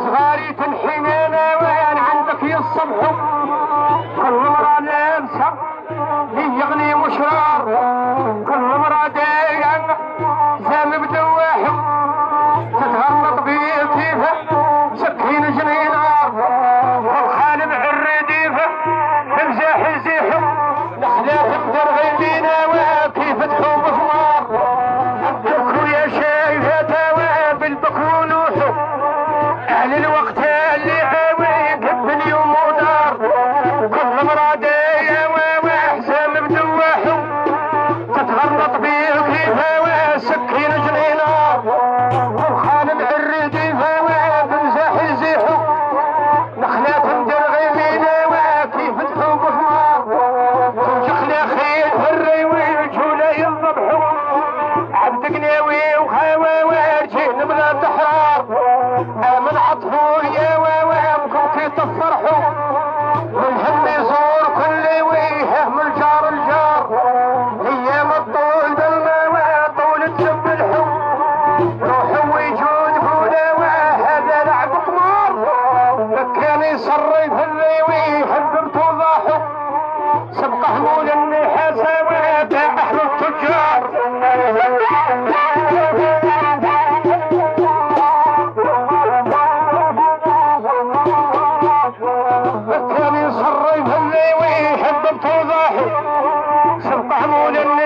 صغاري تنحينا وين عندك يا الصبح كل مرة لابسة يغني مشرار كل مرة دايم زام بدواحم تتغلط بيه كيفه سكين جنينار والخالب عالرديفه تمزاح يزيحم نحلاتهم درغيلينا وكيف تحوم حمار البكو يا شايفة تواب البكو نوحو اهل الوقت اللي عاوي قب اليوم ودار كل مرادية وحزام بدواحو تتغلط بيه كيفه وسكين جنينار والخالب عالرديفه وتمزاح يزيحو نخلاتهم درغيلينا وكيف تحوم حمار تنجخنا خيل هري ويجونا ينضبحو عبد قناوي وخاوى وارجين بلا تحرار من عطفو يا وامكم كي تفرحو والهم يزور كل ويه من الجار الجار ايام الطول بالما طول تسبلحو روحو ويجود بولا وهذا لعب قمار كان يصرف اللي يحب توضحو سبق حمول النحاسة وباع اهل التجار كان يصرف اللي يحب توضحو سبق حمول